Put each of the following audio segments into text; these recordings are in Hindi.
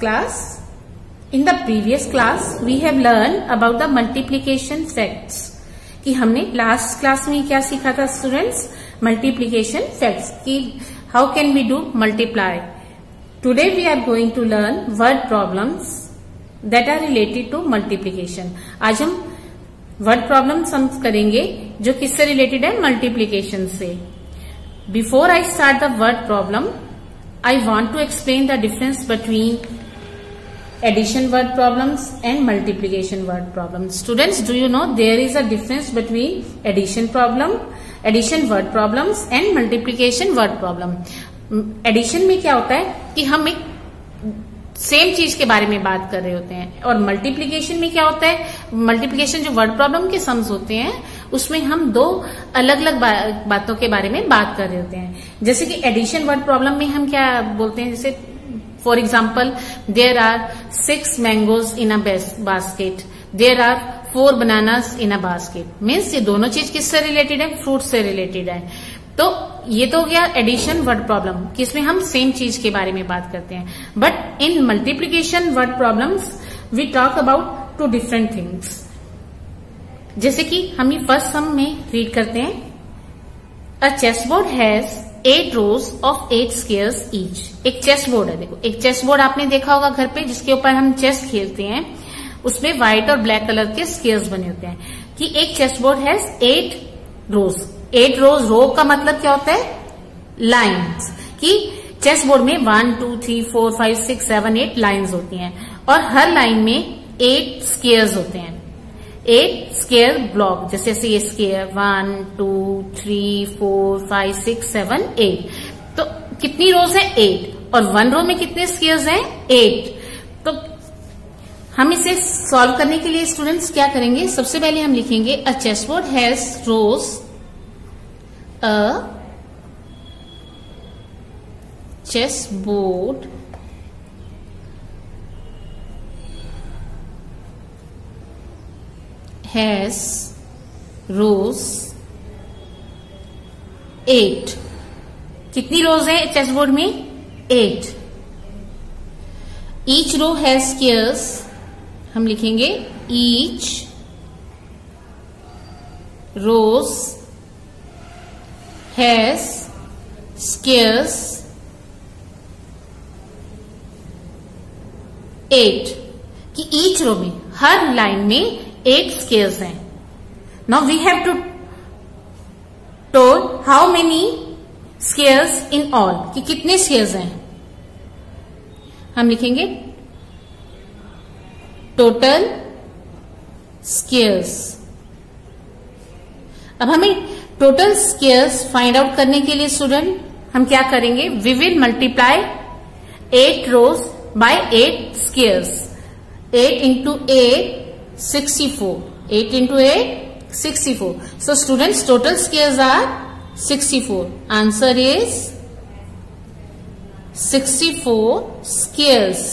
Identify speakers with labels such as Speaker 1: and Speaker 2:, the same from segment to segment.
Speaker 1: class. In the previous class, we have learned about the multiplication facts. कि हमने लास्ट क्लास में क्या सीखा था स्टूडेंट्स? मल्टीप्लीकेशन फैक्ट्स कि how can we do multiply. Today we are going to learn word problems that are related to multiplication. आज हम वर्ड प्रॉब्लम्स हम करेंगे जो किससे रिलेटेड है? मल्टीप्लीकेशन से. Before I start the word problem, I want to explain the difference between addition word problems and multiplication word problems. Students, do you know there is a difference between addition word problems and multiplication word problem. Addition में क्या होता है कि हम एक सेम चीज के बारे में बात कर रहे होते हैं, और मल्टीप्लीकेशन में क्या होता है? मल्टीप्लीकेशन जो वर्ड प्रॉब्लम के सम्स होते हैं उसमें हम दो अलग अलग बातों के बारे में बात कर रहे होते हैं. जैसे कि एडिशन वर्ड प्रॉब्लम में हम क्या बोलते हैं? जैसे for example, there are 6 mangoes in a basket, there are 4 bananas in a basket. Means ये दोनों चीज किससे रिलेटेड है? फ्रूट से रिलेटेड है. तो ये तो हो गया एडिशन वर्ड प्रॉब्लम कि इसमें हम सेम चीज के बारे में बात करते हैं. But in multiplication word problems we talk about 2 different things. जैसे कि हम ये फर्स्ट सम में रीड करते हैं. A chess board has 8 rows of 8 squares each. एक चेस बोर्ड है. देखो, एक चेस बोर्ड आपने देखा होगा घर पे जिसके ऊपर हम चेस खेलते हैं. उसमें व्हाइट और ब्लैक कलर के स्क्वेयर्स बने होते हैं. कि एक chess board has 8 rows. 8 rows, row का मतलब क्या होता है? लाइन्स. कि चेस बोर्ड में 1 2 3 4 5 6 7 8 लाइन्स होती हैं, और हर लाइन में 8 स्क्वेयर्स होते हैं. 8 स्क्वेयर ब्लॉक. जैसे ये स्क्वेयर 1 2 3 4 5 6 7 8. तो कितनी रोज है? 8. और 1 रो में कितने स्क्वेयर्स हैं? 8. तो हम इसे सॉल्व करने के लिए स्टूडेंट्स क्या करेंगे? सबसे पहले हम लिखेंगे a chess board has rows. A chessboard has rows 8. कितनी रोज है चेसबोर्ड में? 8. Each row has squares. हम लिखेंगे each rows has squares 8. कि ईच रो में, हर लाइन में 8 स्क्वेयर्स हैं. Now we have to tell how many squares in all. कि कितने स्क्वेयर्स हैं? हम लिखेंगे टोटल स्क्वेयर्स. अब हमें टोटल स्क्वेयर्स फाइंड आउट करने के लिए स्टूडेंट हम क्या करेंगे? We will multiply 8 rows by 8 squares. 8 into 8 64. 8 into 8 64. So students, total squares are 64. Answer is 64 squares.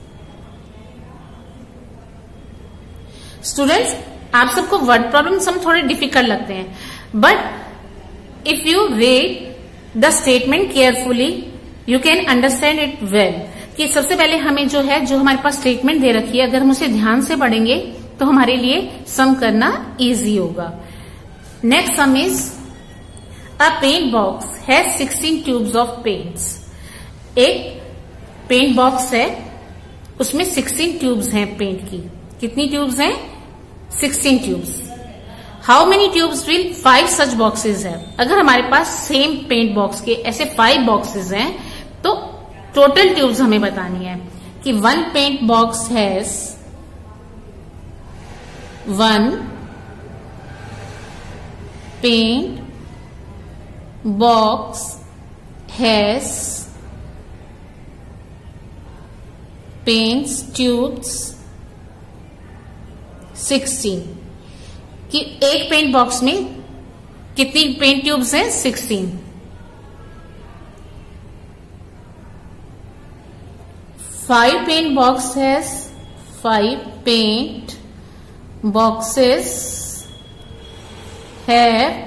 Speaker 1: Students, आप सबको वर्ड प्रॉब्लम्स हम थोड़े डिफिकल्ट लगते हैं, but if you read the statement carefully you can understand it well. कि सबसे पहले हमें जो हमारे पास स्टेटमेंट दे रखी है, अगर हम उसे ध्यान से पढ़ेंगे तो हमारे लिए सम करना इजी होगा. Next sum is a paint box has 16 tubes of paints. एक पेंट बॉक्स है, उसमें 16 ट्यूब्स हैं पेंट की. कितनी ट्यूब्स हैं? 16 tubes. How many tubes will 5 such boxes है. अगर हमारे पास सेम पेंट बॉक्स के ऐसे 5 बॉक्सेज हैं तो टोटल ट्यूब्स हमें बतानी है. कि 1 paint box has 1 paint box has paints tubes 16. कि एक पेंट बॉक्स में कितनी पेंट ट्यूब्स हैं? 16. 5 paint box has 5 paint boxes have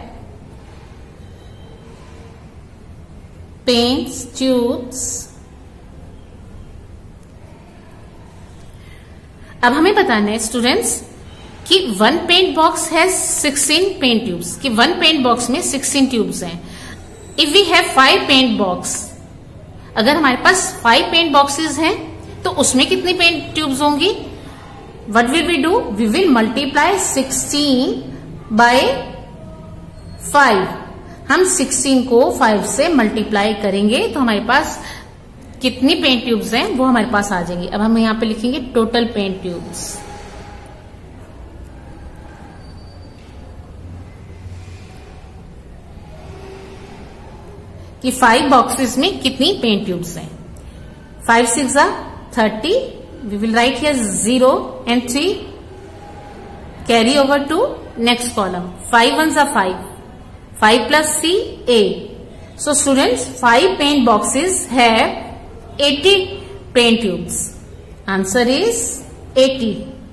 Speaker 1: paints tubes अब हमें बताना है स्टूडेंट्स कि वन पेंट बॉक्स है 16 पेंट ट्यूब्स, कि वन पेंट बॉक्स में 16 ट्यूब्स हैं। If we have 5 paint box, अगर हमारे पास 5 पेंट बॉक्सेस हैं तो उसमें कितनी पेंट ट्यूब्स होंगी? What will we do? We will multiply 16 by 5। हम 16 को 5 से मल्टीप्लाई करेंगे तो हमारे पास कितनी पेंट ट्यूब्स हैं वो हमारे पास आ जाएंगी। अब हम यहां पे लिखेंगे टोटल पेंट ट्यूब्स। कि 5 बॉक्सेस में कितनी पेंट ट्यूब्स हैं। 5 6 30, we will write here 0 and 3, carry over to next column. 5 1 5, 5 plus 3 8। So students, 5 paint boxes have 80 paint tubes. Answer is 80.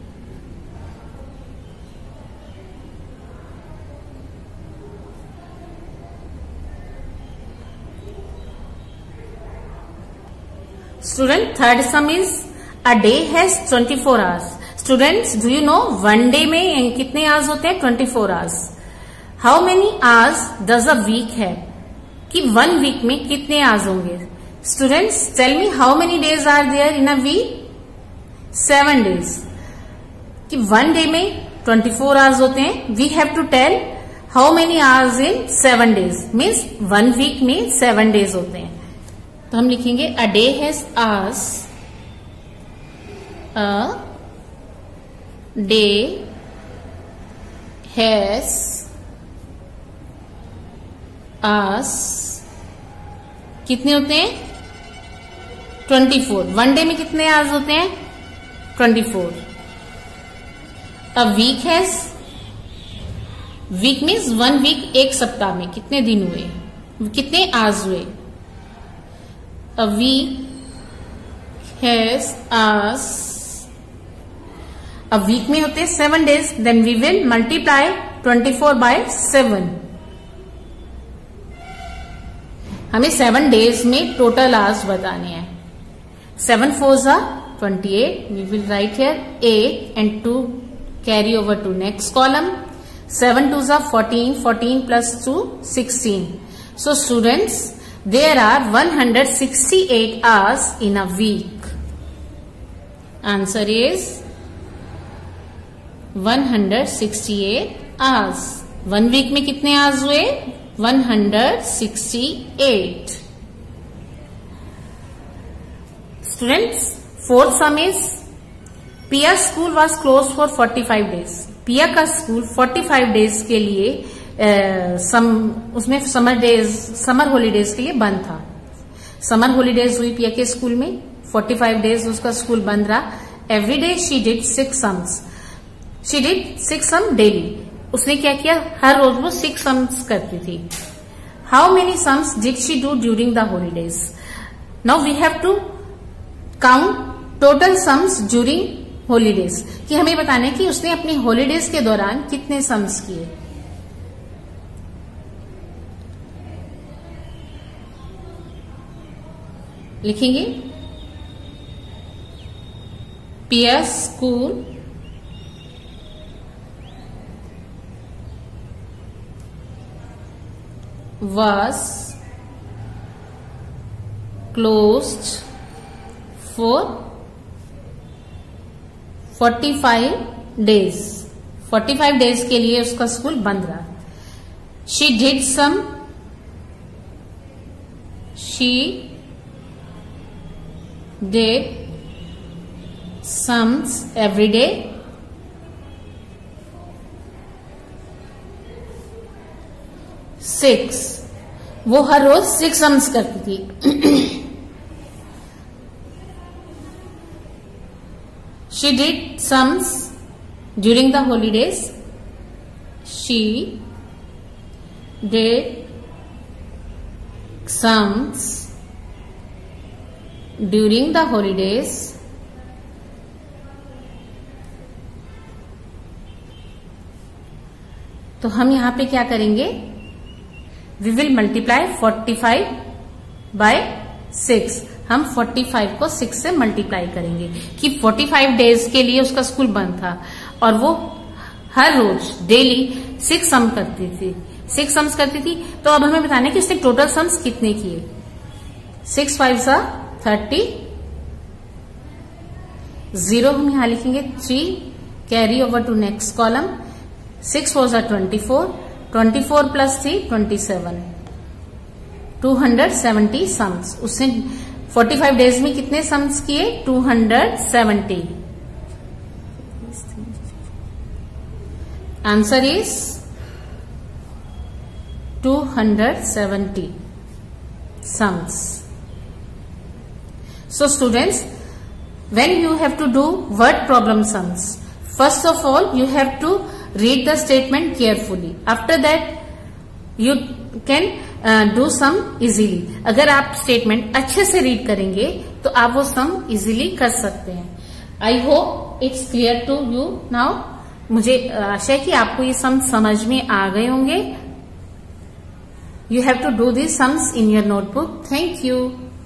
Speaker 1: Student, third sum is a day has 24 hours. Students, do you know one day में कितने hours होते हैं? 24 hours. How many hours does a week have? कि 1 week में कितने hours होंगे? Students, tell me how many days are there in a week? 7 days. कि 1 day में 24 hours होते हैं. We have to tell how many hours in 7 days. Means 1 week में 7 days होते हैं. तो हम लिखेंगे a day has hours. A day has hours. कितने होते हैं? 24. 1 डे में कितने आवर्स होते हैं? 24. A week has, week means 1 week, एक सप्ताह में कितने दिन हुए, कितने आवर्स हुए? A week has hours. A week में होते हैं 7 days. Then we will multiply 24 by 7. हमें 7 days में टोटल आवर्स बताने हैं। 7 4s are 28. We will write here 8 and 2 carry over to next column. 7 2s are 14. 14 plus 2 16. So students, there are 168 hours in a week. Answer is 168 hours. 1 week में कितने hours हुए? 168. Students, fourth sum is Pia's school was closed for 45 days. पिया का स्कूल 45 डेज के लिए उसमें समर हॉलीडेज के लिए बंद था। समर हॉलीडेज हुई पिया के स्कूल में, 45 डेज उसका स्कूल बंद रहा। Every day she did 6 sums. She did 6 sum daily. उसने क्या किया? हर रोज वो 6 सम्स करती थी। How many sums did she do during the holidays? Now we have to count total sums during holidays, कि हमें बताना है कि उसने अपने हॉलीडेज के दौरान कितने सम्स किए। लिखेंगे पिया school was closed for 45 days. 45 days के लिए उसका स्कूल बंद रहा। She did sums every day. Six, वो हर रोज 6 सम्स करती थी। She did sums during the holidays. She did sums during the holidays. तो हम यहां पे क्या करेंगे? We will multiply 45 by 6. हम 45 को 6 से मल्टीप्लाई करेंगे कि 45 डेज के लिए उसका स्कूल बंद था और वो हर रोज डेली 6 सम करती थी, 6 सम्स करती थी। तो अब हमें बताना है कि उसने टोटल सम्स कितने किए। 6 5 30, 0 हम यहां लिखेंगे, 3 carry over to next column, 6 4 24, 24 plus 3 27, 270 sums. उसने 45 डेज में कितने सम्स किए? 270। Answer is 270 sums. So students, when you have to do word problem sums, first of all you have to read the statement carefully. After that you can do sum easily. अगर आप स्टेटमेंट अच्छे से रीड करेंगे तो आप वो सम इजीली कर सकते हैं। I hope it's clear to you now. मुझे आशा है कि आपको ये सम समझ में आ गए होंगे। You have to do these sums in your notebook. Thank you.